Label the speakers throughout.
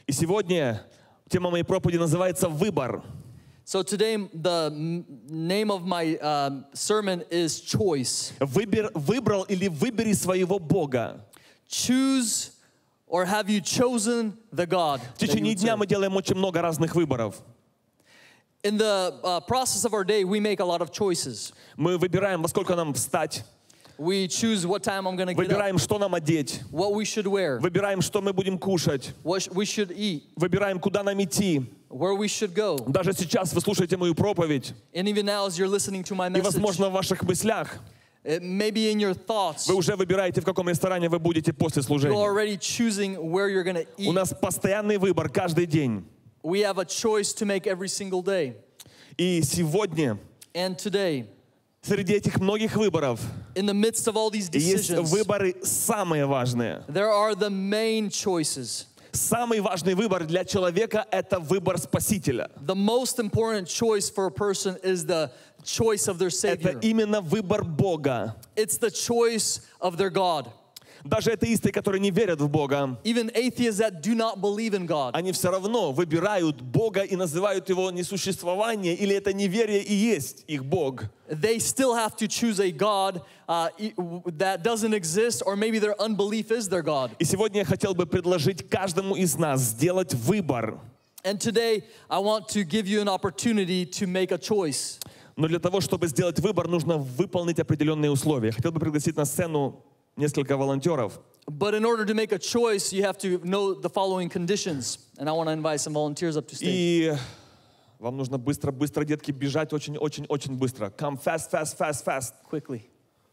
Speaker 1: И сегодня тема моей проповеди называется «Выбор».
Speaker 2: So today, the name of my sermon is choice.
Speaker 1: Выбрал или выбери своего Бога.
Speaker 2: Choose, or have you chosen the God?
Speaker 1: В течение дня мы делаем очень много разных выборов.
Speaker 2: In the process of our day, we make a lot of choices.
Speaker 1: Мы выбираем, во сколько нам встать.
Speaker 2: We choose what time I'm going to get up,
Speaker 1: Выбираем, что нам одеть.
Speaker 2: what we should wear,
Speaker 1: Выбираем, что мы будем кушать.
Speaker 2: what we should eat,
Speaker 1: Выбираем, куда нам идти.
Speaker 2: where we should go.
Speaker 1: Даже сейчас вы слушаете мою проповедь.
Speaker 2: And even now, as you're listening to my
Speaker 1: И,
Speaker 2: message,
Speaker 1: возможно, в ваших мыслях
Speaker 2: maybe in your thoughts,
Speaker 1: вы уже выбираете, в каком ресторане вы будете после
Speaker 2: you're
Speaker 1: служения.
Speaker 2: already choosing where you're going to
Speaker 1: У
Speaker 2: eat.
Speaker 1: нас постоянный выбор каждый день.
Speaker 2: We have a choice to make every single day.
Speaker 1: И сегодня
Speaker 2: And today,
Speaker 1: среди этих многих выборов
Speaker 2: in the midst of all these
Speaker 1: есть
Speaker 2: decisions,
Speaker 1: выборы самые важные.
Speaker 2: there are the main choices.
Speaker 1: Самый важный выбор для человека – это выбор Спасителя.
Speaker 2: The most important choice for a person is the choice of their
Speaker 1: Это
Speaker 2: Savior.
Speaker 1: именно выбор Бога.
Speaker 2: It's the choice of their God.
Speaker 1: Даже атеисты, которые не верят в Бога,
Speaker 2: Even atheists that do not believe in God,
Speaker 1: они все равно выбирают Бога и называют Его несуществование, или это неверие и есть их Бог.
Speaker 2: they still have to choose a God that doesn't exist, or maybe their unbelief is their God.
Speaker 1: И сегодня я хотел бы предложить каждому из нас сделать выбор.
Speaker 2: And today, I want to give you an opportunity to make a choice.
Speaker 1: Но для того, чтобы сделать выбор, нужно выполнить определенные условия. Я хотел бы пригласить на сцену несколько волонтеров.
Speaker 2: But in order to make a choice, you have to know the following conditions. And I want to invite some volunteers up to stage.
Speaker 1: И вам нужно быстро, детки, бежать очень быстро. Come fast, fast, fast, fast.
Speaker 2: Quickly.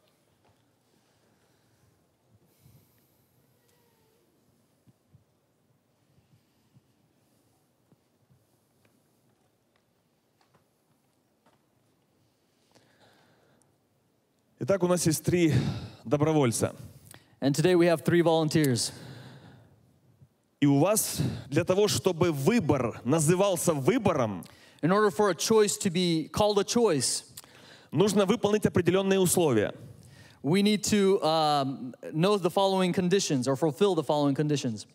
Speaker 1: Итак, у нас есть 3 добровольца.
Speaker 2: And today we have 3 volunteers.
Speaker 1: И у вас для того, чтобы выбор назывался выбором,
Speaker 2: In order for a choice to be called a choice,
Speaker 1: нужно выполнить определенные условия.
Speaker 2: we need to know the following conditions or fulfill the following conditions.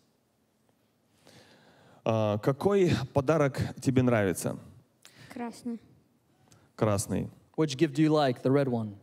Speaker 1: Какой подарок тебе нравится?
Speaker 3: Красный.
Speaker 1: Красный.
Speaker 2: Which gift do you like? The red one.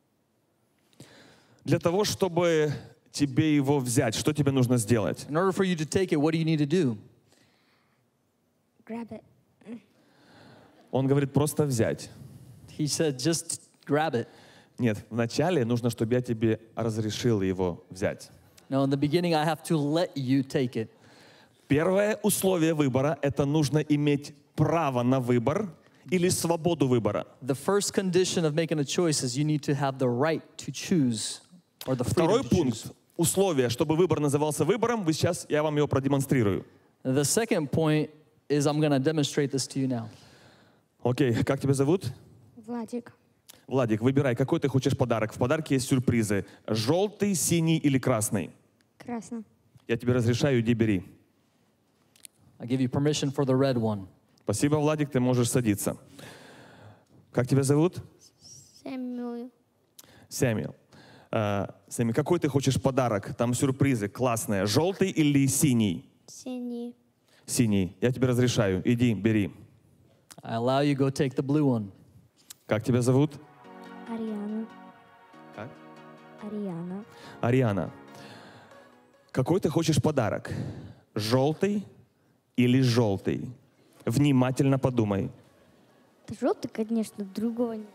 Speaker 1: Для того, чтобы тебе его взять, что тебе нужно сделать?
Speaker 2: In order for you to take it, what do you need to do?
Speaker 3: Grab it.
Speaker 1: Он говорит, просто взять.
Speaker 2: He said, just grab it.
Speaker 1: Нет, вначале нужно, чтобы я тебе разрешил его взять.
Speaker 2: No, in the beginning, I have to let you take it.
Speaker 1: Первое условие выбора – это нужно иметь право на выбор или свободу выбора.
Speaker 2: The first condition of making a choice is you need to have the right to choose, or the freedom
Speaker 1: Второй
Speaker 2: to choose.
Speaker 1: пункт, условие, чтобы выбор назывался выбором, я вам его продемонстрирую.
Speaker 2: The second point is I'm going to demonstrate this to you now.
Speaker 1: Окей, как тебя зовут?
Speaker 3: Владик.
Speaker 1: Владик, выбирай, какой ты хочешь подарок. В подарке есть сюрпризы. Желтый, синий или красный?
Speaker 3: Красный.
Speaker 1: Я тебе разрешаю, иди бери.
Speaker 2: I give you permission for the red one.
Speaker 1: Спасибо, Владик, ты можешь садиться. Как тебя зовут?
Speaker 3: Сэмюэл.
Speaker 1: Сэмюэл. Сэмюэл, какой ты хочешь подарок? Там сюрпризы классные. Желтый или синий?
Speaker 3: Синий.
Speaker 1: Синий. Я тебе разрешаю. Иди, бери.
Speaker 2: I allow you go take the blue one.
Speaker 1: Как тебя зовут?
Speaker 3: Ариана.
Speaker 1: Как?
Speaker 3: Ариана.
Speaker 1: Ариана. Какой ты хочешь подарок? Желтый или желтый? Внимательно подумай.
Speaker 3: Желтый, конечно, другого нет.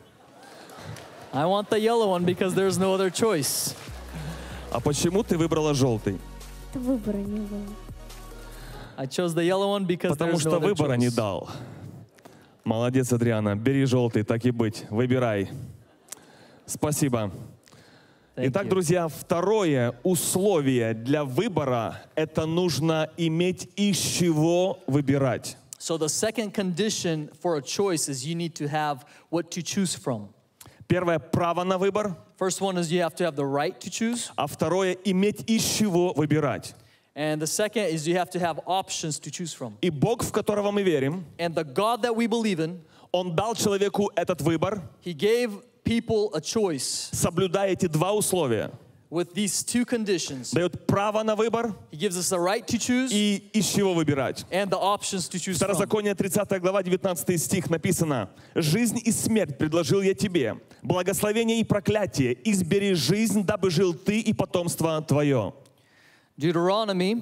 Speaker 2: I want the yellow one because there's no other choice.
Speaker 1: А почему ты выбрала желтый?
Speaker 3: Это выбора не было.
Speaker 2: I chose the yellow one because
Speaker 1: Потому
Speaker 2: there's no
Speaker 1: что
Speaker 2: other
Speaker 1: выбора не
Speaker 2: choice.
Speaker 1: дал. Молодец, Адриана. Бери желтый, так и быть. Выбирай. Спасибо.
Speaker 2: Thank
Speaker 1: Итак,
Speaker 2: you.
Speaker 1: друзья, второе условие для выбора – это нужно иметь из чего выбирать.
Speaker 2: So the second condition for a choice is you need to have what to choose from.
Speaker 1: Первое – право на выбор,
Speaker 2: First one is you have to have the right to choose.
Speaker 1: а второе – иметь из чего выбирать.
Speaker 2: And the second is you have to have options to choose from.
Speaker 1: И Бог, в которого мы верим,
Speaker 2: And the God that we believe in,
Speaker 1: Он дал человеку этот выбор,
Speaker 2: He gave people a choice,
Speaker 1: соблюдая эти два условия.
Speaker 2: with these two conditions.
Speaker 1: Дает право на выбор
Speaker 2: He gives us the right to choose
Speaker 1: и из чего выбирать.
Speaker 2: and the options to choose from.
Speaker 1: Второзаконие 30 глава 19 стих написано: «Жизнь и смерть предложил я тебе, благословение и проклятие, избери жизнь, дабы жил ты и потомство твое».
Speaker 2: Deuteronomy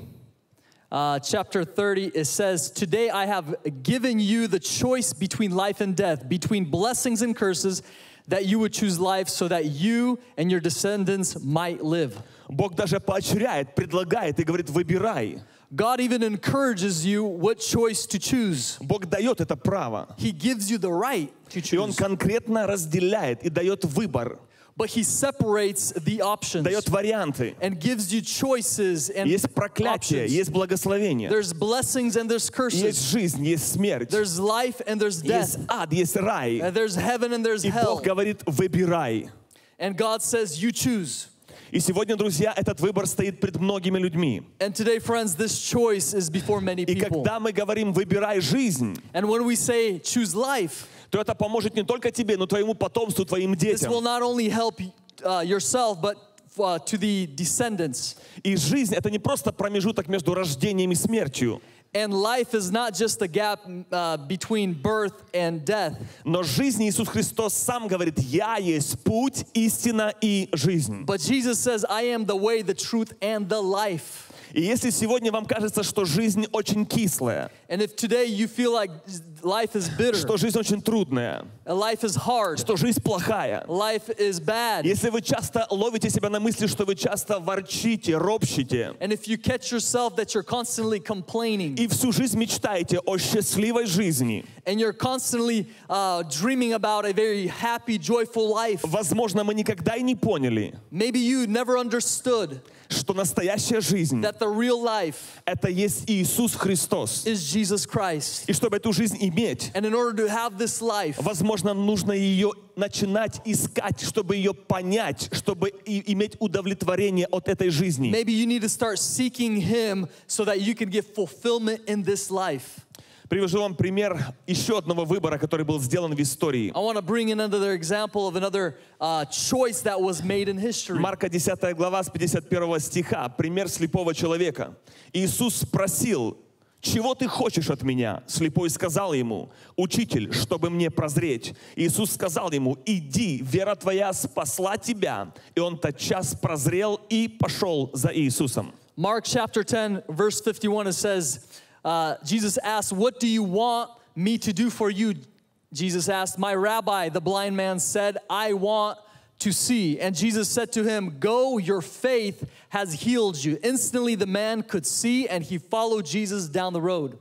Speaker 2: chapter 30, it says, "Today I have given you the choice between life and death, between blessings and curses, that you would choose life so that you and your descendants might live."
Speaker 1: Бог даже поощряет, предлагает и говорит: выбирай.
Speaker 2: God even encourages you what choice to choose.
Speaker 1: Бог дает это право.
Speaker 2: He gives you the right to
Speaker 1: И Он
Speaker 2: choose.
Speaker 1: конкретно разделяет и дает выбор,
Speaker 2: But He separates the options
Speaker 1: дает варианты.
Speaker 2: and gives you choices and
Speaker 1: Есть проклятие,
Speaker 2: options.
Speaker 1: есть благословение,
Speaker 2: There's blessings and there's
Speaker 1: есть
Speaker 2: curses.
Speaker 1: жизнь, есть смерть,
Speaker 2: There's life and there's
Speaker 1: есть
Speaker 2: death.
Speaker 1: ад, есть рай.
Speaker 2: And there's heaven and there's
Speaker 1: И
Speaker 2: hell.
Speaker 1: Бог говорит: выбирай.
Speaker 2: And God says, you choose.
Speaker 1: И сегодня, друзья, этот выбор стоит пред многими людьми.
Speaker 2: And today, friends, this choice is before many
Speaker 1: И
Speaker 2: people.
Speaker 1: когда мы говорим «выбирай жизнь»,
Speaker 2: And when we say choose life,
Speaker 1: то это поможет не только тебе, но твоему потомству, твоим
Speaker 2: this will
Speaker 1: детям.
Speaker 2: not only help yourself, but to the descendants.
Speaker 1: И жизнь — это не просто промежуток между рождением и смертью,
Speaker 2: And life is not just a gap between birth and death.
Speaker 1: но жизнь Иисус Христос сам говорит: «Я есть путь, истина и жизнь».
Speaker 2: But Jesus says, I am the way, the truth, and the life.
Speaker 1: И если сегодня вам кажется, что жизнь очень кислая,
Speaker 2: And if today you feel like life is bitter,
Speaker 1: что жизнь очень трудная,
Speaker 2: life is hard,
Speaker 1: что жизнь плохая,
Speaker 2: life is bad,
Speaker 1: если вы часто ловите себя на мысли, что вы часто ворчите, ропщите,
Speaker 2: and if you catch yourself that you're constantly complaining,
Speaker 1: и всю жизнь мечтаете о счастливой жизни,
Speaker 2: and you're constantly dreaming about a very happy, joyful life,
Speaker 1: возможно, мы никогда и не поняли,
Speaker 2: maybe you never understood
Speaker 1: что настоящая жизнь
Speaker 2: that the real life
Speaker 1: — это есть Иисус Христос.
Speaker 2: is Jesus Christ.
Speaker 1: И чтобы эту жизнь иметь,
Speaker 2: And in order to have this life,
Speaker 1: возможно, нужно ее начинать искать, чтобы ее понять, чтобы иметь удовлетворение от этой жизни.
Speaker 2: maybe you need to start seeking Him so that you can get fulfillment in this life.
Speaker 1: Привожу вам пример еще одного выбора, который был сделан в истории.
Speaker 2: I want to bring in another example of another choice that was made in history.
Speaker 1: Марка 10 глава с 51 стиха. Пример слепого человека. Иисус спросил: «Чего ты хочешь от меня?» Слепой сказал ему: «Учитель, чтобы мне прозреть». Иисус сказал ему: «Иди, вера твоя спасла тебя». И он тотчас прозрел и пошел за Иисусом.
Speaker 2: Mark chapter 10, verse 51, it says, Jesus asked, "What do you want me to do for you?" Jesus asked, "My rabbi," the blind man said, "I want to see." And Jesus said to him, "Go, your faith has healed you." Instantly the man could see, and he followed Jesus down the road.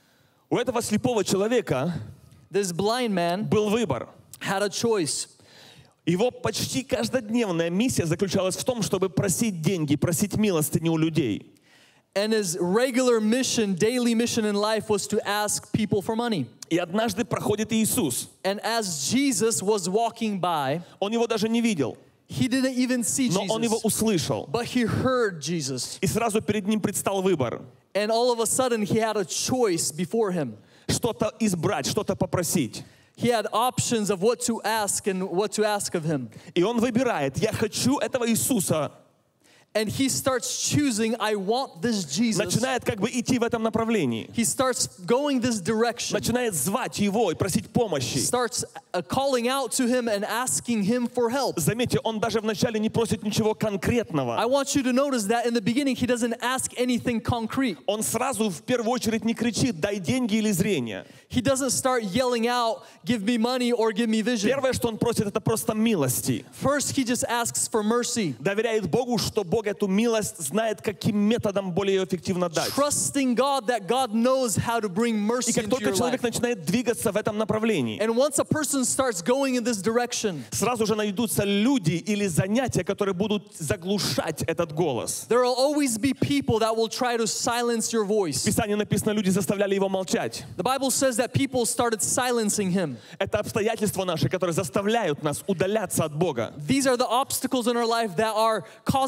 Speaker 1: У этого слепого человека
Speaker 2: This blind man
Speaker 1: был выбор.
Speaker 2: had a choice.
Speaker 1: Его почти каждодневная миссия заключалась в том, чтобы просить деньги, просить милостыню у людей.
Speaker 2: And his regular mission, daily mission in life was to ask people for money.
Speaker 1: И однажды проходит Иисус.
Speaker 2: And as Jesus was walking by,
Speaker 1: Он его даже не видел,
Speaker 2: he didn't even see
Speaker 1: но он его
Speaker 2: Jesus,
Speaker 1: услышал.
Speaker 2: but he heard Jesus.
Speaker 1: И сразу перед ним предстал выбор.
Speaker 2: And all of a sudden, he had a choice before him.
Speaker 1: Что-то избрать, что-то попросить.
Speaker 2: He had options of what to ask and what to ask of him.
Speaker 1: И он выбирает: я хочу этого Иисуса.
Speaker 2: And he starts choosing, I want this Jesus.
Speaker 1: Начинает как бы идти в этом направлении.
Speaker 2: He starts going this direction.
Speaker 1: Начинает звать его и просить помощи.
Speaker 2: Starts calling out to him and asking him for help.
Speaker 1: Заметьте, он даже вначале не просит ничего
Speaker 2: I
Speaker 1: конкретного.
Speaker 2: want you to notice that in the beginning, he doesn't ask anything concrete.
Speaker 1: Он сразу в первую очередь не кричит: дай деньги или зрение.
Speaker 2: He doesn't start yelling out, give me money or give me vision.
Speaker 1: Первое, что он просит, это просто милости.
Speaker 2: First, he just asks for mercy.
Speaker 1: Доверяет Богу, что Бог эту милость знает, каким методом более эффективно дать.
Speaker 2: Trusting God that God knows how to bring
Speaker 1: И
Speaker 2: mercy
Speaker 1: как
Speaker 2: into
Speaker 1: только
Speaker 2: your
Speaker 1: человек
Speaker 2: life.
Speaker 1: начинает двигаться в этом направлении,
Speaker 2: And once a person starts going in this direction,
Speaker 1: сразу же найдутся люди или занятия, которые будут заглушать этот голос.
Speaker 2: there will always be people that will try to silence your
Speaker 1: В
Speaker 2: voice.
Speaker 1: Писании написано, люди заставляли его молчать.
Speaker 2: The Bible says that people started silencing him.
Speaker 1: Это обстоятельства наши, которые заставляют нас удаляться от Бога.
Speaker 2: These are the obstacles in our life that are causing us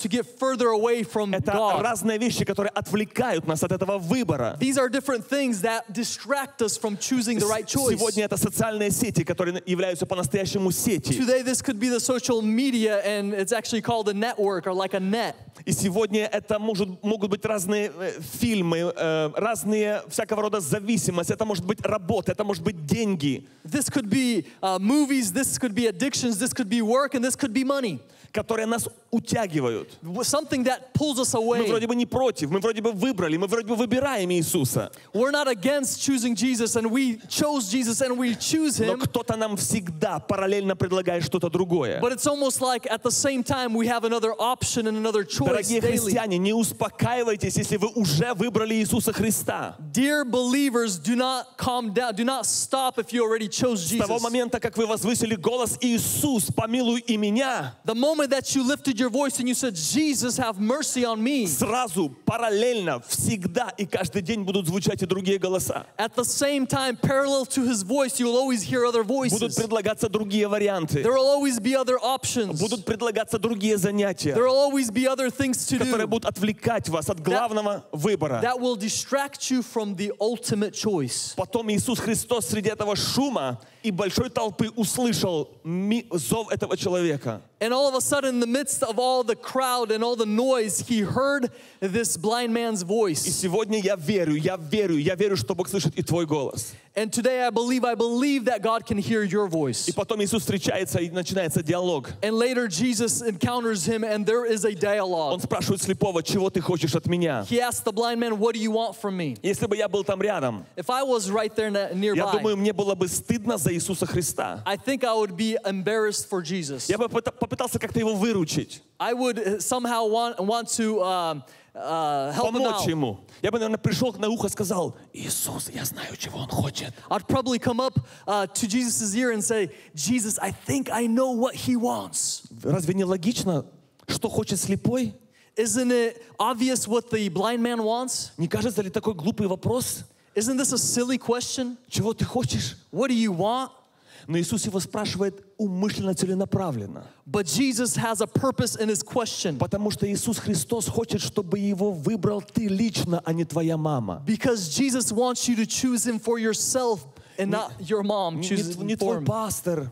Speaker 2: to get further away from
Speaker 1: Это
Speaker 2: God.
Speaker 1: разные вещи, которые отвлекают нас от этого выбора.
Speaker 2: These are different things that distract us from choosing the right choice.
Speaker 1: Сегодня это социальные сети, которые являются по-настоящему сети.
Speaker 2: Today this could be the social media, and it's actually called a network or like a net.
Speaker 1: И сегодня это могут быть разные фильмы, разные всякого рода зависимости. Это может быть работа, это может быть деньги,
Speaker 2: This could be movies, this could be addictions, this could be work, and this could be money.
Speaker 1: которые нас утягивают.
Speaker 2: Something that pulls us
Speaker 1: Мы
Speaker 2: away.
Speaker 1: вроде бы не против, мы вроде бы выбрали, мы вроде бы выбираем Иисуса.
Speaker 2: We're not against choosing Jesus, and we chose Jesus and we choose
Speaker 1: Но
Speaker 2: Him.
Speaker 1: кто-то нам всегда параллельно предлагает что-то другое.
Speaker 2: But it's almost like at the same time we have another option and another choice
Speaker 1: Дорогие
Speaker 2: daily.
Speaker 1: христиане, не успокаивайтесь, если вы уже выбрали Иисуса Христа.
Speaker 2: Dear believers, do not calm down. Do not stop if you already chose
Speaker 1: С того
Speaker 2: Jesus.
Speaker 1: момента, как вы возвысили голос «Иисус, помилуй и меня»,
Speaker 2: The moment that you lifted your voice and you said, Jesus, have mercy on me,
Speaker 1: сразу, параллельно, всегда и каждый день будут звучать и другие голоса.
Speaker 2: at the same time, parallel to His voice, you will always hear other
Speaker 1: Будут
Speaker 2: voices.
Speaker 1: предлагаться другие варианты.
Speaker 2: There will always be other options.
Speaker 1: Будут предлагаться другие занятия,
Speaker 2: There will always be other things to
Speaker 1: которые
Speaker 2: do
Speaker 1: будут отвлекать вас от главного выбора.
Speaker 2: that will distract you from the ultimate choice.
Speaker 1: Потом Иисус Христос среди этого шума и большой толпы услышал зов этого человека.
Speaker 2: And all of a sudden, in the midst of all the crowd and all the noise, He heard this blind man's
Speaker 1: И
Speaker 2: voice.
Speaker 1: сегодня я верю, что Бог слышит и твой голос.
Speaker 2: And today I believe that God can hear your voice.
Speaker 1: И потом Иисус встречается, и начинается диалог.
Speaker 2: And later Jesus encounters him and there is a
Speaker 1: Он
Speaker 2: dialogue.
Speaker 1: спрашивает слепого, чего ты хочешь от меня?
Speaker 2: He asked the blind man, what do you want from me?
Speaker 1: Если бы я был там рядом,
Speaker 2: If I was right there
Speaker 1: я
Speaker 2: nearby,
Speaker 1: думаю, мне было бы стыдно за Иисуса Христа.
Speaker 2: I think I would be embarrassed for Jesus.
Speaker 1: Я бы попытался как-то его выручить,
Speaker 2: I would somehow want to help him
Speaker 1: помочь
Speaker 2: out.
Speaker 1: ему. Я бы, наверное, пришел на ухо и сказал: Иисус, я знаю, чего он хочет.
Speaker 2: I'd probably come up to Jesus' ear and say, Jesus, I think I know what he wants.
Speaker 1: Разве не логично, что хочет слепой?
Speaker 2: Isn't it obvious what the blind man wants?
Speaker 1: Не кажется ли такой глупый вопрос?
Speaker 2: Isn't this a silly question?
Speaker 1: Чего ты хочешь?
Speaker 2: What do you want?
Speaker 1: Но Иисус его спрашивает умышленно, целенаправленно.
Speaker 2: But Jesus has a purpose in his question.
Speaker 1: Потому что Иисус Христос хочет, чтобы его выбрал ты лично, а не твоя мама.
Speaker 2: Because Jesus wants you to choose him for yourself and not your mom
Speaker 1: Не
Speaker 2: chooses
Speaker 1: не
Speaker 2: him for
Speaker 1: твой
Speaker 2: him.
Speaker 1: пастор,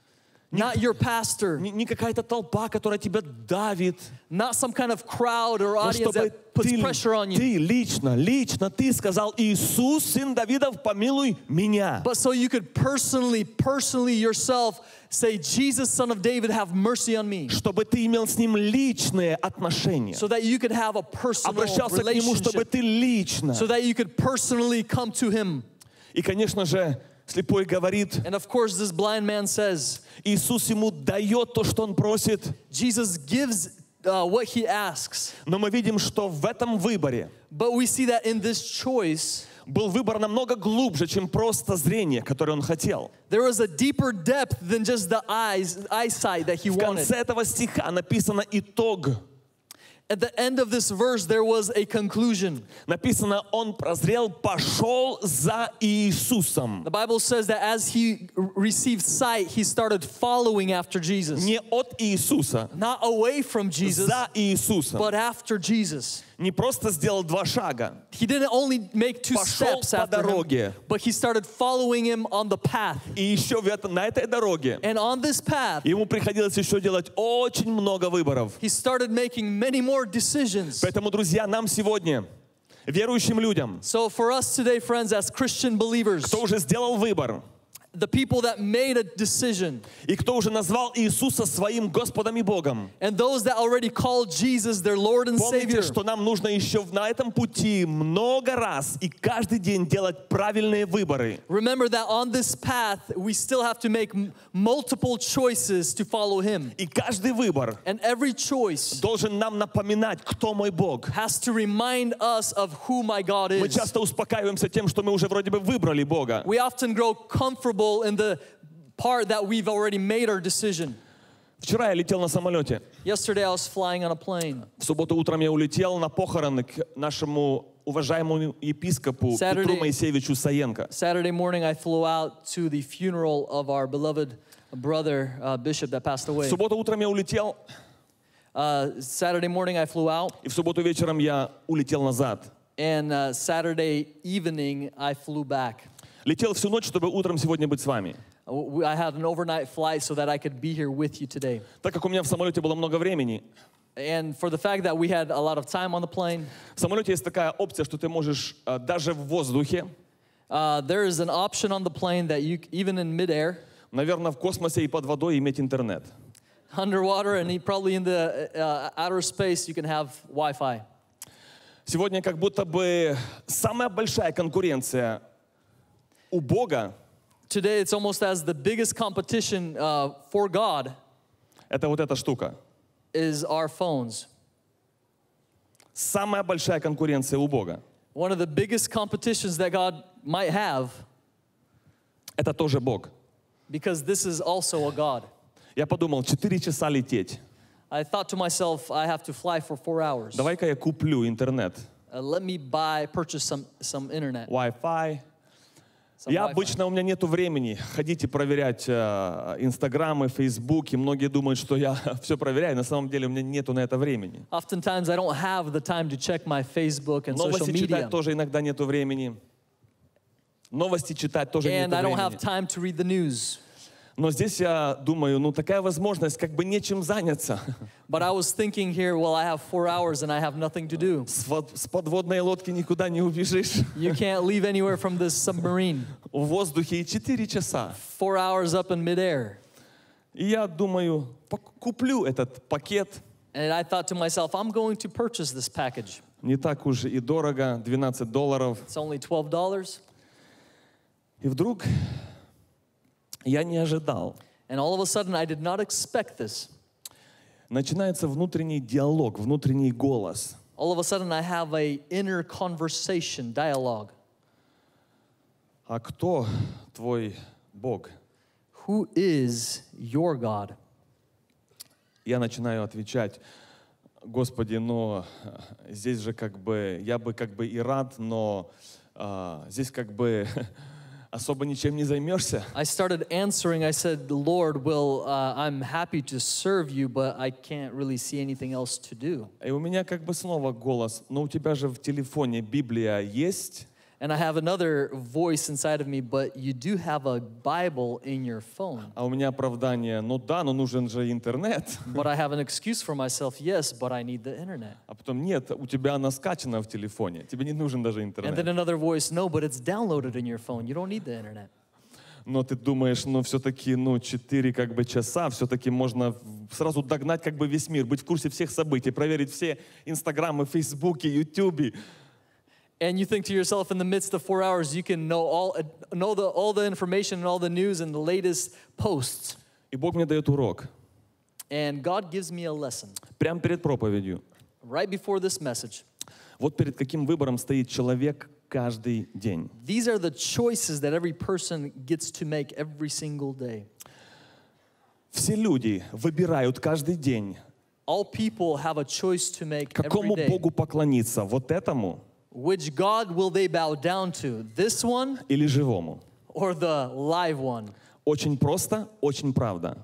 Speaker 2: Not your pastor.
Speaker 1: не какая-то толпа, которая тебя давит.
Speaker 2: Not some kind of crowd or
Speaker 1: Но
Speaker 2: audience
Speaker 1: чтобы
Speaker 2: that puts pressure on you.
Speaker 1: ты лично ты сказал: Иисус, сын Давидов, помилуй меня.
Speaker 2: But so you could personally yourself say, Jesus, son of David, have mercy on me.
Speaker 1: Чтобы ты имел с ним личные отношения.
Speaker 2: So that you could have a personal
Speaker 1: Обращался к нему, чтобы
Speaker 2: relationship.
Speaker 1: ты лично.
Speaker 2: So that you could personally come to him.
Speaker 1: И, конечно же, слепой говорит,
Speaker 2: And of course, this blind man says,
Speaker 1: Иисус ему дает то, что он просит.
Speaker 2: Jesus gives what he asks.
Speaker 1: Но мы видим, что в этом выборе
Speaker 2: But we see that in this choice,
Speaker 1: был выбор намного глубже, чем просто зрение, которое он хотел.
Speaker 2: there was a deeper depth than just the eyesight that he
Speaker 1: В
Speaker 2: wanted.
Speaker 1: конце этого стиха написано итог.
Speaker 2: At the end of this verse, there was a conclusion.
Speaker 1: Написано, он прозрел, пошел за Иисусом.
Speaker 2: The Bible says that as he received sight, he started following after Jesus.
Speaker 1: Не от Иисуса,
Speaker 2: Not away from Jesus,
Speaker 1: за Иисусом.
Speaker 2: but after Jesus.
Speaker 1: Не просто сделал 2 шага.
Speaker 2: He didn't only make 2
Speaker 1: Пошел
Speaker 2: steps
Speaker 1: по
Speaker 2: after him,
Speaker 1: дороге.
Speaker 2: but he started following him on the path.
Speaker 1: И еще на этой дороге
Speaker 2: And on this path,
Speaker 1: ему приходилось еще делать очень много выборов.
Speaker 2: he started making many more decisions.
Speaker 1: Поэтому, друзья, нам сегодня, верующим людям,
Speaker 2: So for us today, friends, as Christian believers,
Speaker 1: кто уже сделал выбор,
Speaker 2: the people that made a decision,
Speaker 1: и кто уже назвал Иисуса своим Господом и Богом,
Speaker 2: and those that already called Jesus their Lord and
Speaker 1: помните,
Speaker 2: Savior,
Speaker 1: что нам нужно еще на этом пути много раз и каждый день делать правильные выборы.
Speaker 2: remember that on this path, we still have to make multiple choices to follow Him.
Speaker 1: И каждый выбор
Speaker 2: And every choice
Speaker 1: должен нам напоминать, кто мой Бог.
Speaker 2: has to remind us of who my God
Speaker 1: Мы
Speaker 2: is.
Speaker 1: часто успокаиваемся тем, что мы уже вроде бы выбрали Бога.
Speaker 2: We often grow comfortable in the part that we've already made our decision.
Speaker 1: Вчера я летел на самолете.
Speaker 2: Yesterday I was flying on a plane.
Speaker 1: В субботу утром я улетел на похороны к нашему уважаемому епископу Петру Моисеевичу Саенко.
Speaker 2: Saturday morning I flew out to the funeral of our beloved brother, bishop that passed away.
Speaker 1: В субботу утром я улетел,
Speaker 2: Saturday morning I flew out,
Speaker 1: И в субботу вечером я улетел назад.
Speaker 2: and Saturday evening I flew back.
Speaker 1: Летел всю ночь, чтобы утром сегодня быть с вами.
Speaker 2: I had an overnight flight so that I could be here with you today.
Speaker 1: Так как у меня в самолете было много времени,
Speaker 2: And for the fact that we had a lot of time on the plane,
Speaker 1: в самолете есть такая опция, что ты можешь даже в воздухе,
Speaker 2: there is an option on the plane that you, even in midair,
Speaker 1: наверное, в космосе и под водой иметь интернет.
Speaker 2: underwater, and probably in the outer space, you can have Wi-Fi.
Speaker 1: Сегодня как будто бы самая большая конкуренция у Бога
Speaker 2: Today, it's almost as the biggest competition for God
Speaker 1: — это вот эта штука.
Speaker 2: is our phones.
Speaker 1: Самая большая конкуренция у Бога
Speaker 2: One of the biggest competitions that God might have,
Speaker 1: — это тоже Бог.
Speaker 2: because this is also a God.
Speaker 1: Я подумал, 4 часа лететь.
Speaker 2: I thought to myself, I have to fly for 4 hours.
Speaker 1: Давай-ка я куплю интернет,
Speaker 2: Let me purchase some internet.
Speaker 1: Wi-Fi.
Speaker 2: Some
Speaker 1: Я
Speaker 2: Wi-Fi.
Speaker 1: обычно, у меня нету времени ходить и проверять Инстаграмы, Фейсбуки. Многие думают, что я все проверяю. На самом деле у меня нету на это времени.
Speaker 2: Oftentimes, I don't have the time to check my Facebook and social
Speaker 1: Новости
Speaker 2: media.
Speaker 1: читать тоже иногда нету времени. Новости читать тоже
Speaker 2: And
Speaker 1: нету
Speaker 2: I don't have
Speaker 1: времени.
Speaker 2: time to read the news.
Speaker 1: Но здесь я думаю, ну такая возможность, как бы нечем заняться.
Speaker 2: But I was thinking here, well, I have 4 hours and I have nothing to do.
Speaker 1: С подводной лодки никуда не убежишь.
Speaker 2: You can't leave anywhere from this submarine.
Speaker 1: В воздухе и 4 часа.
Speaker 2: 4 hours up in midair.
Speaker 1: И я думаю, куплю этот пакет.
Speaker 2: And I thought to myself, I'm going to purchase this package.
Speaker 1: Не так уж и дорого, $12.
Speaker 2: It's only $12.
Speaker 1: И вдруг я не ожидал.
Speaker 2: And all of a sudden, I did not expect this.
Speaker 1: Начинается внутренний диалог, внутренний голос.
Speaker 2: All of a sudden, I have an inner conversation, dialogue.
Speaker 1: А кто твой Бог?
Speaker 2: Who is your God?
Speaker 1: Я начинаю отвечать, Господи, но здесь же как бы, я бы как бы и рад, но здесь как бы особо ничем не займешься.
Speaker 2: I started answering. I said, Lord, well, I'm happy to serve you, but I can't really see anything else to do.
Speaker 1: И у меня как бы снова голос, но у тебя же в телефоне Библия есть?
Speaker 2: And I have another voice inside of me, but you do have a Bible in your phone.
Speaker 1: А у меня оправдание, ну да, но нужен же интернет.
Speaker 2: But I have an excuse for myself, yes, but I need the internet.
Speaker 1: А потом, нет, у тебя она скачана в телефоне, тебе не нужен даже
Speaker 2: And then
Speaker 1: интернет.
Speaker 2: another voice, no, but it's downloaded in your phone. You don't need the internet.
Speaker 1: Но ты думаешь, ну все-таки, 4 как бы часа, все-таки можно сразу догнать как бы весь мир, быть в курсе всех событий, проверить все Инстаграмы, Фейсбуки, Ютубе.
Speaker 2: And you think to yourself, in the midst of 4 hours, you can know all the information and all the news and the latest posts.
Speaker 1: И Бог мне дает урок.
Speaker 2: And God gives me a lesson
Speaker 1: Прямо перед проповедью.
Speaker 2: right before this message.
Speaker 1: Вот перед каким выбором стоит человек каждый день.
Speaker 2: These are the choices that every person gets to make every single day.
Speaker 1: Все люди выбирают каждый день,
Speaker 2: All people have a choice to make every
Speaker 1: какому
Speaker 2: day.
Speaker 1: Богу поклониться, вот этому
Speaker 2: Which God will they bow down to? This one
Speaker 1: или живому.
Speaker 2: or the live one?
Speaker 1: Очень просто, очень правда.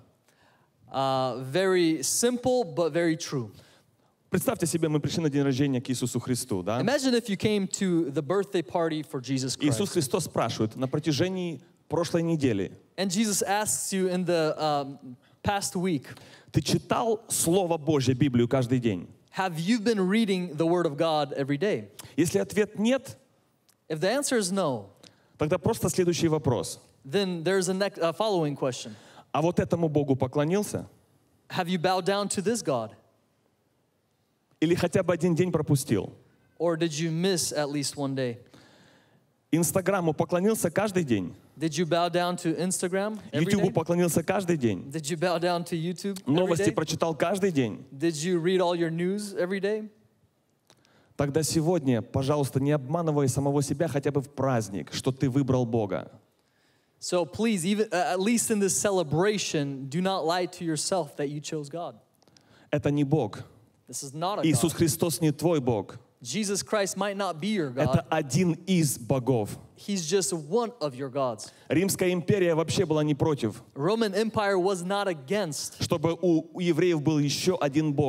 Speaker 2: Very simple, but very true.
Speaker 1: Представьте себе, мы пришли на день рождения к Иисусу Христу, да?
Speaker 2: Imagine if you came to the birthday party for Jesus
Speaker 1: Иисус
Speaker 2: Christ.
Speaker 1: Христос спрашивает на протяжении прошлой недели:
Speaker 2: And Jesus asks you in the past week,
Speaker 1: ты читал Слово Божье, Библию каждый день?
Speaker 2: have you been reading the Word of God every day?
Speaker 1: Если ответ нет,
Speaker 2: If the answer is no,
Speaker 1: тогда просто следующий вопрос.
Speaker 2: then there's a following question.
Speaker 1: А вот этому Богу поклонился?
Speaker 2: Have you bowed down to this God?
Speaker 1: Или хотя бы один день пропустил?
Speaker 2: Or did you miss at least one day?
Speaker 1: Инстаграму поклонился каждый день?
Speaker 2: Did you bow down to Instagram every
Speaker 1: Ютубу
Speaker 2: day?
Speaker 1: поклонился каждый день?
Speaker 2: Did you bow down to YouTube every
Speaker 1: Новости
Speaker 2: day?
Speaker 1: прочитал каждый день?
Speaker 2: Did you read all your news every day?
Speaker 1: Тогда сегодня, пожалуйста, не обманывай самого себя хотя бы в праздник, что ты выбрал Бога.
Speaker 2: So please, even at least in this celebration, do not lie to yourself that you chose God.
Speaker 1: Это не Бог.
Speaker 2: This is not a
Speaker 1: Иисус
Speaker 2: God.
Speaker 1: Христос не твой Бог.
Speaker 2: Jesus Christ might not be your
Speaker 1: Это
Speaker 2: God.
Speaker 1: один из богов.
Speaker 2: He's just one of your gods.
Speaker 1: Римская империя вообще была не против,
Speaker 2: Roman Empire was not against
Speaker 1: чтобы у евреев был еще один Бог.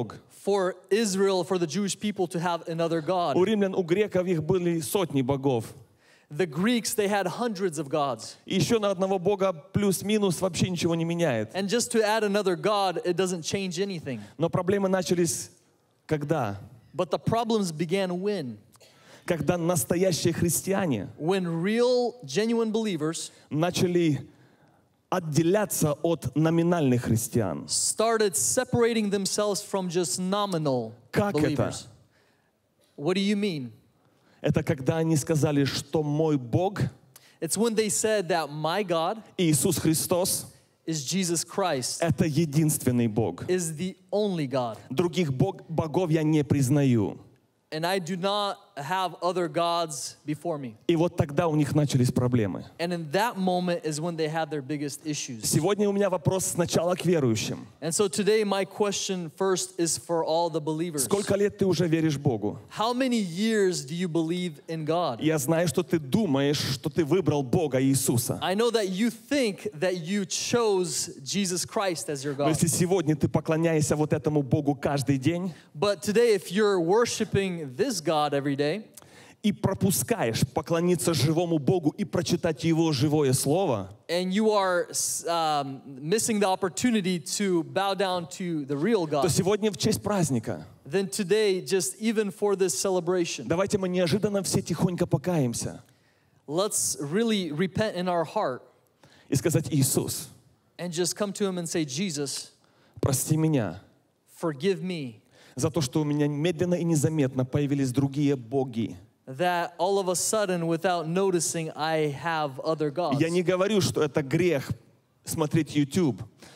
Speaker 2: for Israel, for the Jewish people to have another God.
Speaker 1: У римлян, у греков их были сотни богов.
Speaker 2: The Greeks, they had hundreds of gods.
Speaker 1: И еще на одного бога плюс-минус вообще ничего не меняет.
Speaker 2: And just to add another God, it doesn't change anything.
Speaker 1: Но проблемы начались когда?
Speaker 2: But the problems began when?
Speaker 1: Когда настоящие христиане
Speaker 2: When real, genuine believers
Speaker 1: начали отделяться от номинальных христиан.
Speaker 2: started separating themselves from just nominal
Speaker 1: Как это?
Speaker 2: believers. What do you mean?
Speaker 1: Это когда они сказали, что мой Бог,
Speaker 2: It's when they said that my God
Speaker 1: Иисус Христос,
Speaker 2: is Jesus Christ,
Speaker 1: это единственный Бог.
Speaker 2: is the only God.
Speaker 1: Других богов я не признаю.
Speaker 2: And I do not have other gods before me.
Speaker 1: И вот тогда у них начались проблемы.
Speaker 2: And in that moment is when they had their biggest issues.
Speaker 1: Сегодня у меня вопрос сначала к верующим.
Speaker 2: And so today my question first is for all the believers.
Speaker 1: Сколько лет ты уже веришь Богу?
Speaker 2: How many years do you believe in God?
Speaker 1: Я знаю, что ты думаешь, что ты выбрал Бога Иисуса.
Speaker 2: I know that you think that you chose Jesus Christ as your
Speaker 1: Но
Speaker 2: God.
Speaker 1: если сегодня ты поклоняешься вот этому Богу каждый день
Speaker 2: But today, if you're worshiping this God every day,
Speaker 1: и пропускаешь поклониться живому Богу и прочитать Его живое Слово,
Speaker 2: and you are missing the opportunity to bow down to the real
Speaker 1: то
Speaker 2: God,
Speaker 1: сегодня в честь праздника
Speaker 2: then today, just even for this celebration,
Speaker 1: давайте мы неожиданно все тихонько покаемся
Speaker 2: let's really repent in our heart
Speaker 1: и сказать: Иисус,
Speaker 2: and just come to Him and say, Jesus,
Speaker 1: прости меня
Speaker 2: forgive me
Speaker 1: за то, что у меня медленно и незаметно появились другие боги.
Speaker 2: that all of a sudden, without noticing, I have other gods.
Speaker 1: Я не говорю, что это грех смотреть YouTube.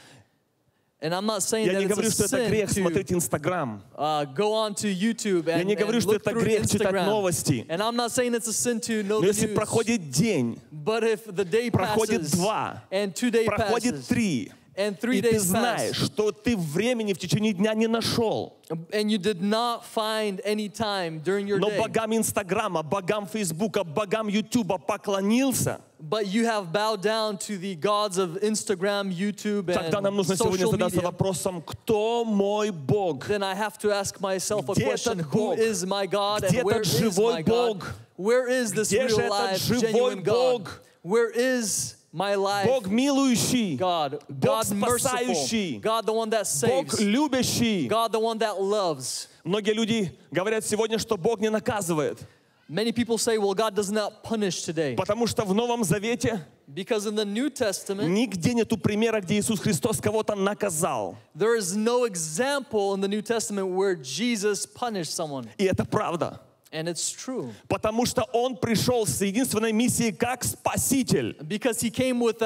Speaker 2: And I'm not saying
Speaker 1: Я
Speaker 2: that
Speaker 1: не
Speaker 2: it's
Speaker 1: говорю,
Speaker 2: a
Speaker 1: что это
Speaker 2: sin
Speaker 1: грех
Speaker 2: to
Speaker 1: смотреть Инстаграм.
Speaker 2: go on to YouTube
Speaker 1: Я
Speaker 2: and,
Speaker 1: не говорю,
Speaker 2: and
Speaker 1: что
Speaker 2: look
Speaker 1: это
Speaker 2: through
Speaker 1: грех читать
Speaker 2: Instagram.
Speaker 1: новости.
Speaker 2: And I'm not saying it's a sin to know
Speaker 1: Но
Speaker 2: the
Speaker 1: если
Speaker 2: news.
Speaker 1: проходит день,
Speaker 2: But if the day
Speaker 1: проходит
Speaker 2: passes
Speaker 1: два,
Speaker 2: and 2 days
Speaker 1: проходит
Speaker 2: passes
Speaker 1: три,
Speaker 2: and 3
Speaker 1: и ты
Speaker 2: days
Speaker 1: знаешь,
Speaker 2: pass
Speaker 1: что ты времени в течение дня не нашел,
Speaker 2: and you did not find any time during your
Speaker 1: но
Speaker 2: day,
Speaker 1: богам Инстаграма, богам Фейсбука, богам Ютуба поклонился,
Speaker 2: but you have bowed down to the gods of Instagram, YouTube,
Speaker 1: тогда нам
Speaker 2: and
Speaker 1: нужно сегодня
Speaker 2: social
Speaker 1: задаться
Speaker 2: media,
Speaker 1: вопросом: кто мой Бог?
Speaker 2: then I have to ask myself a
Speaker 1: Где
Speaker 2: question:
Speaker 1: этот
Speaker 2: who
Speaker 1: Бог?
Speaker 2: is my God
Speaker 1: Где
Speaker 2: and where
Speaker 1: этот
Speaker 2: is
Speaker 1: живой
Speaker 2: my God?
Speaker 1: Бог?
Speaker 2: Where is this
Speaker 1: Где же
Speaker 2: real
Speaker 1: этот
Speaker 2: life,
Speaker 1: живой
Speaker 2: genuine God?
Speaker 1: Бог?
Speaker 2: Where is my life?
Speaker 1: Бог милующий,
Speaker 2: God,
Speaker 1: Бог
Speaker 2: God merciful,
Speaker 1: спасающий,
Speaker 2: God the one that
Speaker 1: Бог
Speaker 2: saves,
Speaker 1: любящий.
Speaker 2: God the one that loves.
Speaker 1: Многие люди говорят сегодня, что Бог не наказывает,
Speaker 2: Many people say, well, God does not punish today.
Speaker 1: потому что в Новом Завете
Speaker 2: Because in the New Testament,
Speaker 1: нигде нету примера, где Иисус Христос кого-то наказал.
Speaker 2: there is no example in the New Testament where Jesus punished someone.
Speaker 1: И это правда.
Speaker 2: And it's true.
Speaker 1: Потому что Он пришел с единственной миссией как Спаситель,
Speaker 2: Because he came with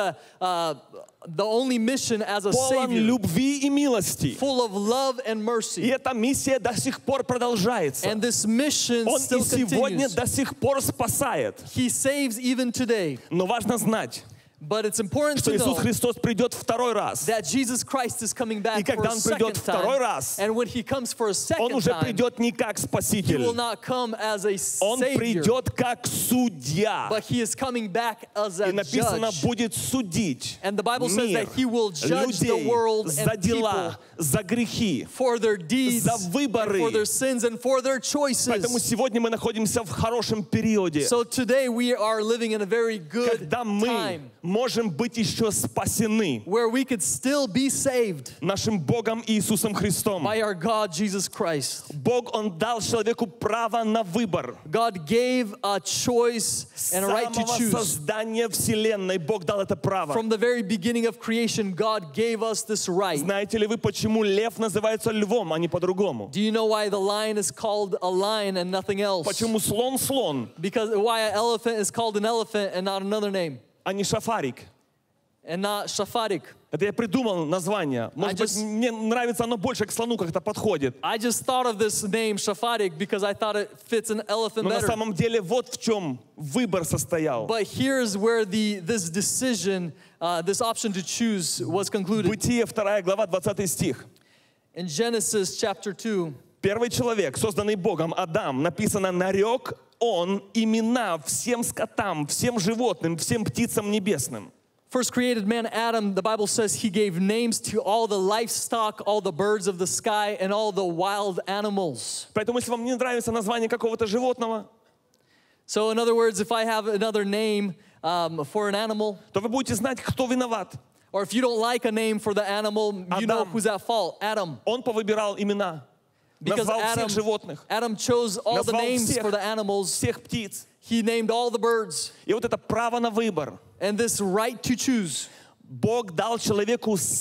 Speaker 2: the only mission as a
Speaker 1: полон
Speaker 2: savior,
Speaker 1: любви и милости.
Speaker 2: full of love and
Speaker 1: И
Speaker 2: mercy.
Speaker 1: эта миссия до сих пор продолжается.
Speaker 2: And this mission
Speaker 1: Он
Speaker 2: still
Speaker 1: и сегодня
Speaker 2: continues.
Speaker 1: до сих пор спасает.
Speaker 2: He saves even today.
Speaker 1: Но важно знать,
Speaker 2: But it's important
Speaker 1: что
Speaker 2: to know
Speaker 1: Иисус Христос придет второй раз.
Speaker 2: that Jesus Christ is coming back
Speaker 1: И
Speaker 2: for
Speaker 1: когда
Speaker 2: a
Speaker 1: Он
Speaker 2: second
Speaker 1: придет второй
Speaker 2: time.
Speaker 1: раз,
Speaker 2: And when he comes for a
Speaker 1: Он
Speaker 2: second
Speaker 1: уже
Speaker 2: time,
Speaker 1: придет не как
Speaker 2: he will
Speaker 1: Спаситель.
Speaker 2: not come as a
Speaker 1: Он
Speaker 2: savior,
Speaker 1: придет как судья.
Speaker 2: but he is coming back as
Speaker 1: И
Speaker 2: a
Speaker 1: написано,
Speaker 2: judge.
Speaker 1: будет судить
Speaker 2: And the Bible says
Speaker 1: мир,
Speaker 2: that he will judge the
Speaker 1: людей
Speaker 2: world
Speaker 1: за
Speaker 2: and
Speaker 1: дела,
Speaker 2: people
Speaker 1: за грехи.
Speaker 2: for their deeds,
Speaker 1: за
Speaker 2: and
Speaker 1: выборы.
Speaker 2: for their sins, and for their
Speaker 1: Поэтому
Speaker 2: choices.
Speaker 1: сегодня мы находимся в хорошем периоде,
Speaker 2: So today we are living in a very good
Speaker 1: когда мы
Speaker 2: time
Speaker 1: можем быть еще спасены
Speaker 2: where we could still be saved
Speaker 1: нашим Богом Иисусом Христом.
Speaker 2: by our God Jesus Christ.
Speaker 1: Бог, Он дал человеку право на выбор.
Speaker 2: God gave a choice
Speaker 1: С
Speaker 2: and a right to
Speaker 1: самого
Speaker 2: choose.
Speaker 1: создания Вселенной Бог дал это право.
Speaker 2: From the very beginning of creation, God gave us this right.
Speaker 1: Знаете ли вы, почему лев называется львом, а не по-другому?
Speaker 2: Do you know why the lion is called a lion and nothing else?
Speaker 1: Почему слон слон,
Speaker 2: Because why an elephant is called an elephant and not another name,
Speaker 1: а не шафарик?
Speaker 2: and not shafarik?
Speaker 1: Это я придумал название. Может быть,
Speaker 2: just-
Speaker 1: мне нравится оно больше к слону как-то подходит.
Speaker 2: I just thought of this name shafarik because I thought it fits an elephant
Speaker 1: Но на
Speaker 2: better.
Speaker 1: самом деле вот в чем выбор состоял.
Speaker 2: But here's where this decision, this option to choose was concluded.
Speaker 1: Бытие 2 глава, 20 стих.
Speaker 2: In Genesis chapter 2,
Speaker 1: Первый человек, созданный Богом, Адам, написано, нарек он имена всем скотам, всем животным, всем птицам небесным.
Speaker 2: first created man, Adam, the Bible says he gave names to all the livestock, all the birds of the sky, and all the wild animals.
Speaker 1: Поэтому, если вам не нравится название какого-то животного,
Speaker 2: So in other words, if I have another name for an animal,
Speaker 1: то вы будете знать, кто виноват.
Speaker 2: or if you don't like a name for the animal, you know
Speaker 1: Адам.
Speaker 2: who's at fault. Adam.
Speaker 1: Он повыбирал имена,
Speaker 2: Because
Speaker 1: назвал всех животных,
Speaker 2: Adam chose all the
Speaker 1: назвал
Speaker 2: names
Speaker 1: всех,
Speaker 2: for the animals.
Speaker 1: всех птиц.
Speaker 2: He named all the birds.
Speaker 1: И вот это право на выбор
Speaker 2: And this right to choose,
Speaker 1: Бог дал человеку с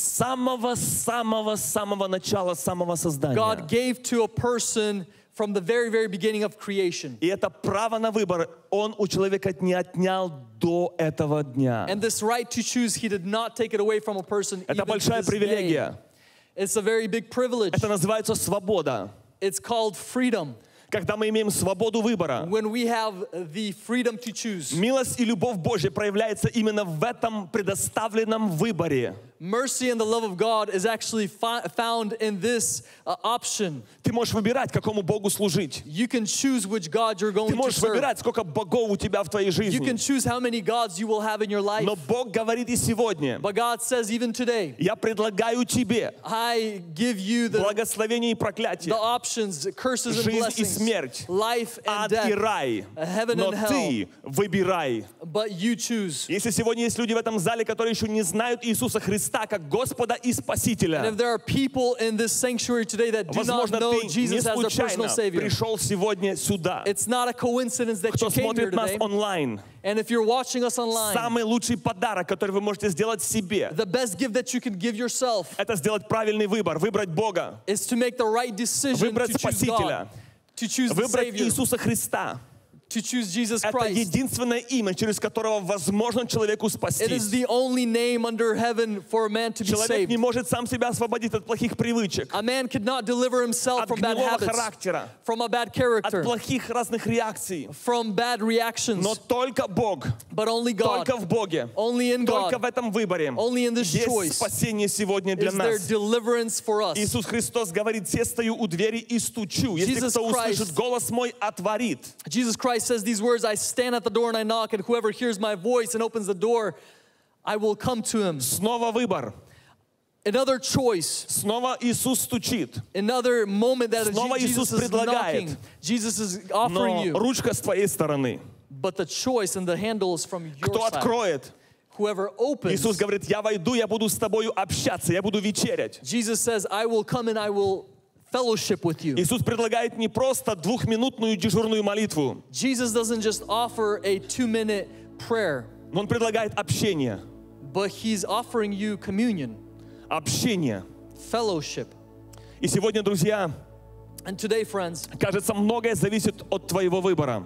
Speaker 1: самого начала, самого создания.
Speaker 2: God gave to a person from the very, very beginning of creation.
Speaker 1: И это право на выбор Он у человека не отнял до этого дня.
Speaker 2: And this right to choose, he did not take it away from a person
Speaker 1: Это
Speaker 2: even to
Speaker 1: большая
Speaker 2: this day.
Speaker 1: привилегия.
Speaker 2: It's a very big privilege.
Speaker 1: Это называется свобода.
Speaker 2: It's called freedom.
Speaker 1: Когда мы имеем свободу выбора,
Speaker 2: When we have the freedom to choose.
Speaker 1: милость и любовь Божья проявляется именно в этом предоставленном выборе.
Speaker 2: Mercy and the love of God is actually found in this option.
Speaker 1: Ты можешь выбирать, какому Богу служить.
Speaker 2: You can choose which God you're going
Speaker 1: Ты
Speaker 2: to
Speaker 1: можешь
Speaker 2: serve.
Speaker 1: выбирать, сколько богов у тебя в твоей
Speaker 2: You can
Speaker 1: жизни.
Speaker 2: choose how many gods you will have in your life.
Speaker 1: Но Бог говорит и сегодня,
Speaker 2: But God says even today,
Speaker 1: я предлагаю тебе
Speaker 2: I give you the
Speaker 1: благословение и проклятие,
Speaker 2: options, curses and
Speaker 1: жизнь и
Speaker 2: blessings,
Speaker 1: смерть,
Speaker 2: life and
Speaker 1: ад и
Speaker 2: death,
Speaker 1: рай.
Speaker 2: heaven
Speaker 1: Но
Speaker 2: and hell.
Speaker 1: ты выбирай.
Speaker 2: But you choose.
Speaker 1: Если сегодня есть люди в этом зале, которые еще не знают Иисуса Христа как Господа и
Speaker 2: And
Speaker 1: Спасителя,
Speaker 2: if there are people in this sanctuary today that do not
Speaker 1: возможно,
Speaker 2: know
Speaker 1: ты не
Speaker 2: Jesus as their personal
Speaker 1: случайно
Speaker 2: Savior,
Speaker 1: пришел сегодня сюда.
Speaker 2: it's not a coincidence that
Speaker 1: Кто
Speaker 2: you came here
Speaker 1: смотрит нас
Speaker 2: today.
Speaker 1: онлайн,
Speaker 2: And if you're watching us online,
Speaker 1: самый лучший подарок, который вы можете сделать себе,
Speaker 2: the best gift that you can give yourself
Speaker 1: это сделать правильный выбор, выбрать Бога,
Speaker 2: is to make the right decision
Speaker 1: выбрать
Speaker 2: to choose
Speaker 1: Спасителя,
Speaker 2: God, to choose the
Speaker 1: выбрать
Speaker 2: Savior,
Speaker 1: Иисуса Христа.
Speaker 2: to choose Jesus
Speaker 1: Это
Speaker 2: Christ.
Speaker 1: единственное имя, через которого возможно человеку
Speaker 2: It is
Speaker 1: спастись.
Speaker 2: the only name under heaven for a man to be
Speaker 1: Человек не
Speaker 2: saved.
Speaker 1: может сам себя освободить от плохих привычек,
Speaker 2: A man could not deliver himself
Speaker 1: от
Speaker 2: from bad
Speaker 1: гнилого
Speaker 2: habits,
Speaker 1: характера,
Speaker 2: from a bad
Speaker 1: от
Speaker 2: character,
Speaker 1: плохих разных реакций.
Speaker 2: from bad reactions,
Speaker 1: Но только Бог,
Speaker 2: but only God,
Speaker 1: только в Боге,
Speaker 2: only in
Speaker 1: только
Speaker 2: God
Speaker 1: в этом выборе
Speaker 2: only in this
Speaker 1: есть
Speaker 2: choice
Speaker 1: спасение сегодня для
Speaker 2: is there
Speaker 1: нас.
Speaker 2: deliverance for us.
Speaker 1: Иисус Христос говорит: «Се стою у двери и стучу. Если
Speaker 2: Jesus
Speaker 1: кто
Speaker 2: Christ-
Speaker 1: услышит голос мой, отворит».
Speaker 2: Jesus Christ says these words, I stand at the door and I knock, and whoever hears my voice and opens the door, I will come to him.
Speaker 1: Снова выбор.
Speaker 2: Another choice,
Speaker 1: Снова Иисус стучит.
Speaker 2: another moment that
Speaker 1: Снова
Speaker 2: Jesus
Speaker 1: Иисус
Speaker 2: is
Speaker 1: предлагает.
Speaker 2: knocking. Jesus is offering
Speaker 1: Но
Speaker 2: you,
Speaker 1: ручка с твоей стороны.
Speaker 2: but the choice and the handle is from your
Speaker 1: Кто
Speaker 2: side.
Speaker 1: откроет?
Speaker 2: Whoever opens,
Speaker 1: Иисус говорит: «Я войду, я буду с тобою общаться, я буду вечерять».
Speaker 2: Jesus says, I will come and I will fellowship with you.
Speaker 1: Иисус предлагает не просто двухминутную дежурную молитву,
Speaker 2: Jesus doesn't just offer a 2-minute prayer,
Speaker 1: но Он предлагает общение.
Speaker 2: but he's offering you communion,
Speaker 1: Общение.
Speaker 2: fellowship.
Speaker 1: И сегодня, друзья,
Speaker 2: And today, friends,
Speaker 1: кажется, многое зависит от твоего выбора.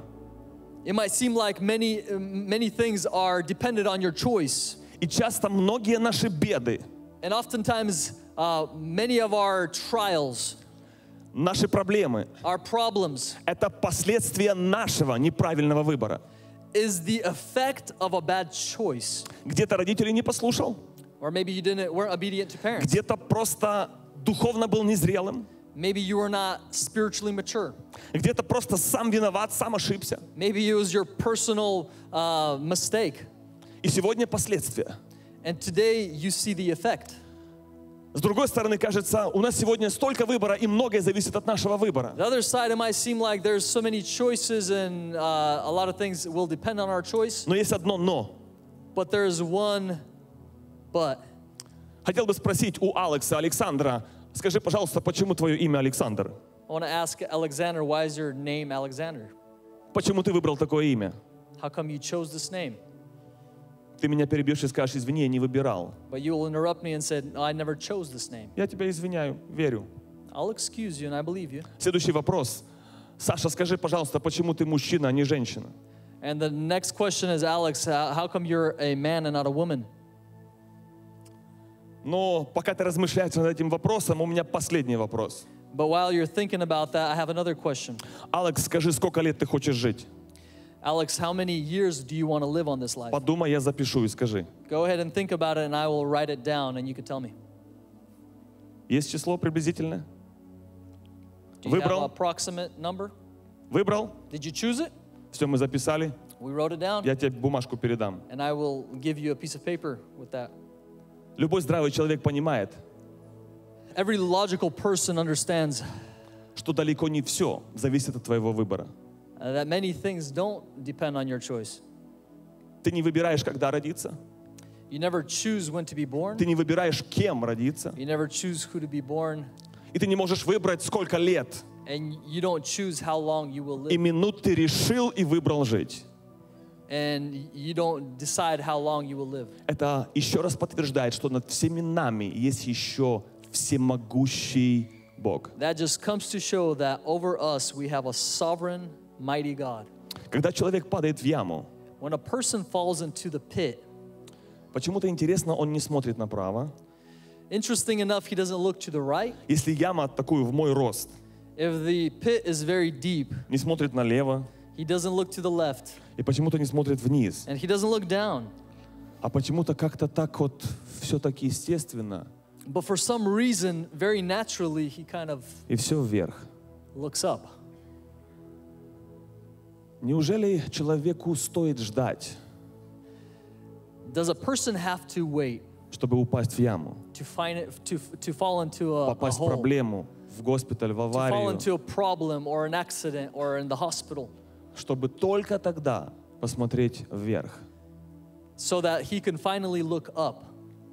Speaker 2: it might seem like many things are dependent on your choice.
Speaker 1: И часто многие наши беды,
Speaker 2: And oftentimes, many of our trials,
Speaker 1: наши проблемы
Speaker 2: our problems,
Speaker 1: — это последствия нашего неправильного выбора.
Speaker 2: is the effect of a bad choice.
Speaker 1: Где-то родителей не послушал,
Speaker 2: Or maybe you weren't obedient to parents.
Speaker 1: где-то просто духовно был незрелым,
Speaker 2: Maybe you were not spiritually mature.
Speaker 1: где-то просто сам виноват, сам ошибся.
Speaker 2: Maybe it was your personal mistake.
Speaker 1: И сегодня последствия.
Speaker 2: And today you see the effect.
Speaker 1: С другой стороны, кажется, у нас сегодня столько выбора, и многое зависит от нашего выбора.
Speaker 2: The other side, it might seem like there's so many choices and a lot of things will depend on our choice.
Speaker 1: Но есть одно «но».
Speaker 2: But there's one but.
Speaker 1: Хотел бы спросить у Алекса, Александра, скажи, пожалуйста, почему твое имя Александр?
Speaker 2: I want to ask Alexander, why is your name Alexander?
Speaker 1: Почему ты выбрал такое имя?
Speaker 2: How come you chose this name?
Speaker 1: Ты меня перебьешь и скажешь: извини, я не выбирал.
Speaker 2: But you will interrupt me and say, no, I never chose this name.
Speaker 1: Я тебя извиняю, верю.
Speaker 2: I'll excuse you and I believe you.
Speaker 1: Следующий вопрос. Саша, скажи, пожалуйста, почему ты мужчина, а не женщина?
Speaker 2: And the next question is, Alex, how come you're a man and not a woman?
Speaker 1: Но пока ты размышляешь над этим вопросом, у меня последний вопрос.
Speaker 2: But while you're thinking about that, I have another question.
Speaker 1: Алекс, скажи, сколько лет ты хочешь жить?
Speaker 2: Alex, how many years do you want to live on this life?
Speaker 1: Подумай, я запишу и скажи.
Speaker 2: Go ahead and think about it and I will write it down and you can tell me.
Speaker 1: Есть число приблизительное?
Speaker 2: Do you have an
Speaker 1: Выбрал?
Speaker 2: approximate number?
Speaker 1: Выбрал?
Speaker 2: Did you choose it?
Speaker 1: Все, мы записали.
Speaker 2: We wrote it down,
Speaker 1: Я тебе бумажку передам.
Speaker 2: and I will give you a piece of paper with that.
Speaker 1: Любой здравый человек понимает,
Speaker 2: Every logical person understands
Speaker 1: что далеко не все зависит от твоего выбора.
Speaker 2: that many things don't depend on your choice.
Speaker 1: Ты не выбираешь, когда родиться.
Speaker 2: You never choose when to be born.
Speaker 1: Ты не выбираешь, кем родиться.
Speaker 2: You never choose who to be born.
Speaker 1: И ты не можешь выбрать, сколько лет.
Speaker 2: And you don't choose how long you will
Speaker 1: И
Speaker 2: live.
Speaker 1: минут ты решил и выбрал жить.
Speaker 2: And you don't decide how long you will live.
Speaker 1: Это еще раз подтверждает, что над всеми нами есть еще всемогущий Бог.
Speaker 2: That just comes to show that over us we have a sovereign, mighty God.
Speaker 1: Когда человек падает в яму,
Speaker 2: When a person falls into the pit,
Speaker 1: почему-то интересно, он не смотрит направо.
Speaker 2: interesting enough, he doesn't look to the right.
Speaker 1: Если яма такую в мой рост,
Speaker 2: If the pit is very deep,
Speaker 1: не смотрит налево,
Speaker 2: he doesn't look to the left.
Speaker 1: и почему-то не смотрит вниз,
Speaker 2: And he doesn't look down.
Speaker 1: а почему-то как-то так вот все-таки естественно,
Speaker 2: But for some reason, very naturally, he kind of
Speaker 1: и все вверх.
Speaker 2: looks up.
Speaker 1: Неужели человеку стоит ждать,
Speaker 2: Does a person have to wait
Speaker 1: чтобы упасть в яму,
Speaker 2: to find it, to fall into a
Speaker 1: попасть в
Speaker 2: hole,
Speaker 1: проблему, в госпиталь, в
Speaker 2: to fall
Speaker 1: аварию,
Speaker 2: into a problem or an accident or in the hospital,
Speaker 1: чтобы только тогда посмотреть вверх?
Speaker 2: so that he can finally look up?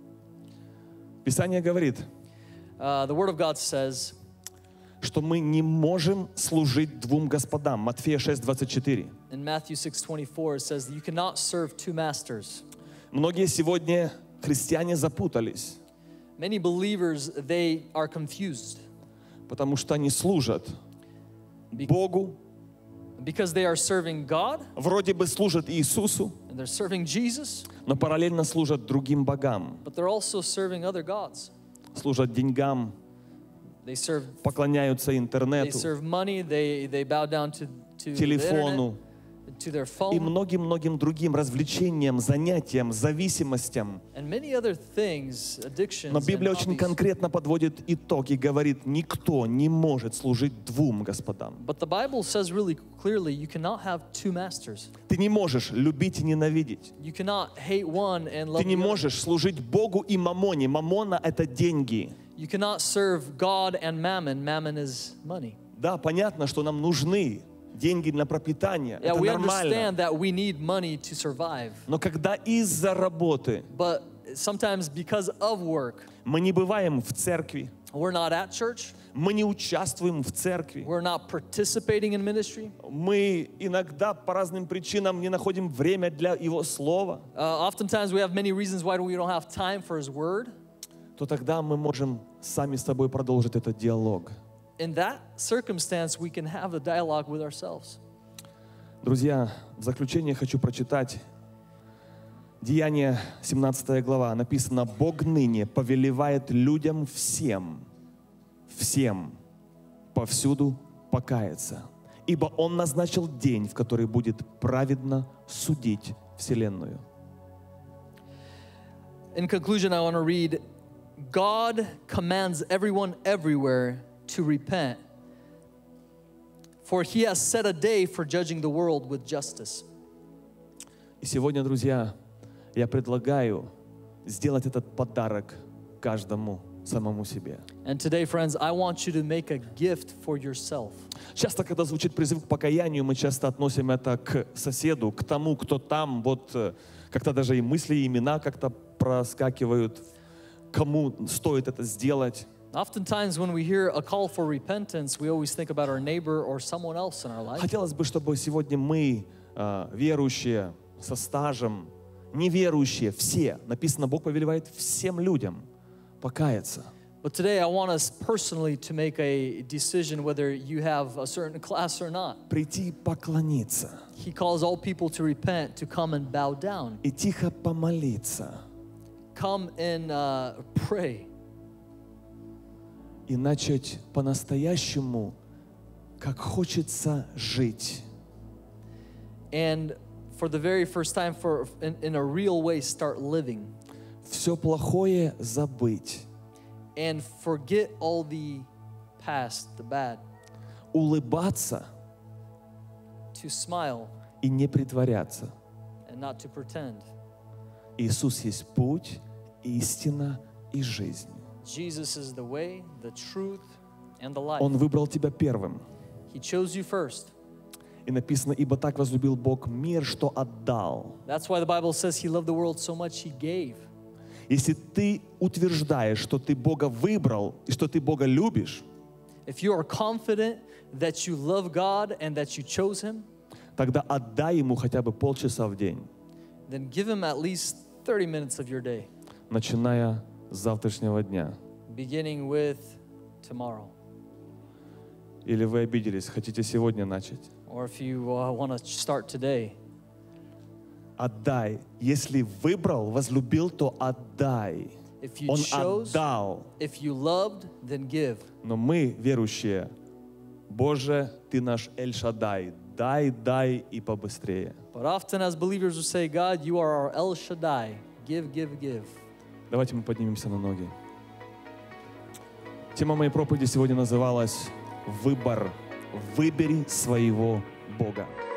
Speaker 1: Писание говорит,
Speaker 2: The Word of God says
Speaker 1: что мы не можем служить двум господам. Матфея 6:24.
Speaker 2: in Matthew 6:24, it says that you cannot serve two masters.
Speaker 1: Многие сегодня христиане запутались,
Speaker 2: Many believers, they are confused
Speaker 1: потому что они служат Богу,
Speaker 2: because they are serving God
Speaker 1: вроде бы служат Иисусу,
Speaker 2: and they're serving Jesus,
Speaker 1: но параллельно служат другим богам,
Speaker 2: but they're also serving other gods.
Speaker 1: служат деньгам,
Speaker 2: They serve
Speaker 1: поклоняются интернету,
Speaker 2: money, they bow down to the
Speaker 1: телефону
Speaker 2: internet, to their
Speaker 1: и
Speaker 2: phone,
Speaker 1: многим-многим другим развлечениям, занятиям, зависимостям.
Speaker 2: and many other things, addictions.
Speaker 1: Но Библия
Speaker 2: and
Speaker 1: очень
Speaker 2: hobbies.
Speaker 1: конкретно подводит итог и говорит, никто не может служить двум господам.
Speaker 2: But the Bible says really clearly you cannot have two masters.
Speaker 1: Ты не можешь любить и ненавидеть.
Speaker 2: You cannot hate one and love
Speaker 1: Ты не
Speaker 2: the other.
Speaker 1: можешь служить Богу и мамоне. Мамона — это деньги.
Speaker 2: You cannot serve God and mammon. Mammon is money.
Speaker 1: Да, понятно, что нам нужны деньги для пропитания.
Speaker 2: Yeah,
Speaker 1: Это
Speaker 2: we
Speaker 1: нормально.
Speaker 2: understand that we need money to survive.
Speaker 1: Но когда из-за работы
Speaker 2: But sometimes because of work,
Speaker 1: мы не бываем в церкви,
Speaker 2: we're not at church,
Speaker 1: мы не участвуем в церкви,
Speaker 2: we're not participating in ministry.
Speaker 1: мы иногда по разным причинам не находим время для Его Слова,
Speaker 2: Oftentimes we have many reasons why we don't have time for His Word.
Speaker 1: то тогда мы можем сами с собой продолжить этот диалог.
Speaker 2: In that circumstance, we can have a dialogue with ourselves.
Speaker 1: Друзья, в заключение хочу прочитать Деяния, 17 глава. Написано: «Бог ныне повелевает людям всем, повсюду покаяться, ибо Он назначил день, в который будет праведно судить вселенную».
Speaker 2: In conclusion, I want to read, God commands everyone everywhere to repent, for He has set a day for judging the world with justice.
Speaker 1: И сегодня, друзья, я предлагаю сделать этот подарок каждому самому себе.
Speaker 2: And today, friends, I want you to make a gift for yourself.
Speaker 1: Часто, когда звучит призыв к покаянию, мы часто относим это к соседу, к тому, кто там, вот как-то даже и мысли, и имена как-то проскакивают, кому стоит это сделать.
Speaker 2: Oftentimes, when we hear a call for repentance, we always think about our neighbor or someone else in our life.
Speaker 1: Хотелось бы, чтобы сегодня мы, верующие, со стажем, неверующие, все, написано, Бог повелевает всем людям покаяться.
Speaker 2: But today, I want us personally to make a decision whether you have a certain class or not.
Speaker 1: Прийти поклониться
Speaker 2: He calls all people to repent, to come and bow down.
Speaker 1: и тихо помолиться,
Speaker 2: Come and pray.
Speaker 1: и начать по-настоящему, как хочется жить.
Speaker 2: And for the very first time, in a real way, start living.
Speaker 1: Все плохое забыть,
Speaker 2: And forget all the past, the bad.
Speaker 1: улыбаться
Speaker 2: To smile
Speaker 1: и не притворяться.
Speaker 2: and not to pretend.
Speaker 1: Иисус есть путь, истина и жизнь.
Speaker 2: Jesus is the way, the truth, and the life.
Speaker 1: Он выбрал тебя первым.
Speaker 2: He chose you first.
Speaker 1: И написано, ибо так возлюбил Бог мир, что отдал.
Speaker 2: That's why the Bible says He loved the world so much He gave.
Speaker 1: Если ты утверждаешь, что ты Бога выбрал и что ты Бога любишь,
Speaker 2: If you are confident that you love God and that you chose Him,
Speaker 1: тогда отдай Ему хотя бы полчаса в день,
Speaker 2: then give Him at least 30 minutes of your day,
Speaker 1: начиная с завтрашнего дня.
Speaker 2: beginning with tomorrow.
Speaker 1: Или вы обиделись, хотите сегодня начать?
Speaker 2: Or if you want to start today,
Speaker 1: Отдай. Если выбрал, возлюбил, то отдай.
Speaker 2: if you
Speaker 1: Он
Speaker 2: chose,
Speaker 1: отдал.
Speaker 2: if you loved, then give.
Speaker 1: Но мы, верующие, Боже, Ты наш Эль-Шадай, дай и побыстрее.
Speaker 2: But often as believers we say, God, you are our El Shaddai. Give, give, give.
Speaker 1: Давайте мы поднимемся на ноги. Тема моей проповеди сегодня называлась «Выбор». Выбери своего Бога.